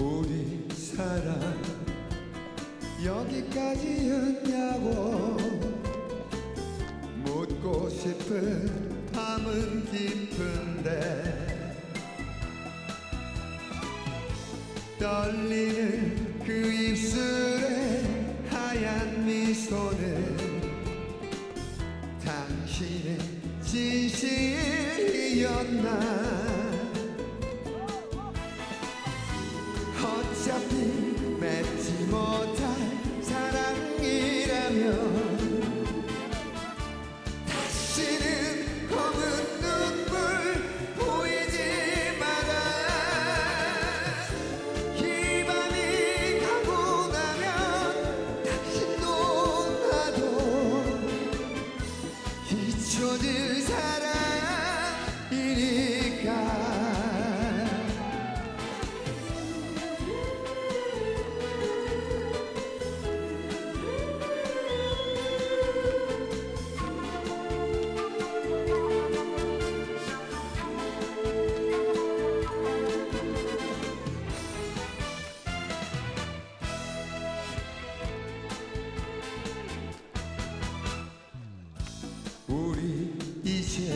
우리 사랑 여기까지였냐고 묻고 싶은 밤은 깊은데 떨리는 그 입술의 하얀 미소는 당신의 진실이었나. 어차피 맺지 못할 사랑이라면 다시는 검은 눈물 보이지 마라. 이 밤이 가고 나면 당신도 나도 잊혀질 사랑이니까. 우리 이제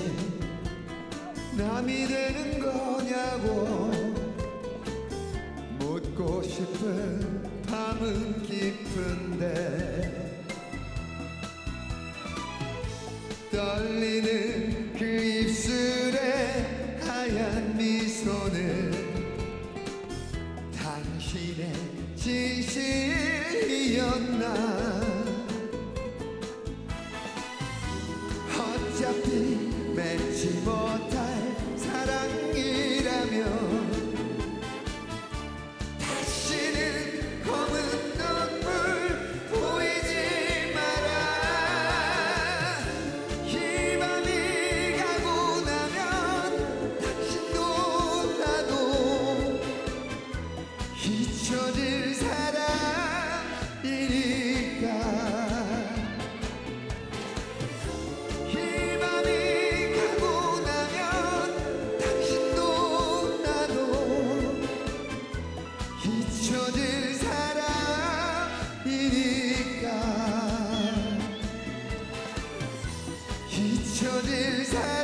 남이 되는 거냐고 묻고 싶은 밤은 깊은데 떨리는 그 입술의 하얀 미소는 당신의 진실이었나. 어차피 맺지 못할 사랑이라면 다시는 검은 눈물 보이지 마라. 이 밤이 가고 나면 당신도 나도 잊혀질 사랑이니까. 잊혀질 사랑이니까. 잊혀질 사랑.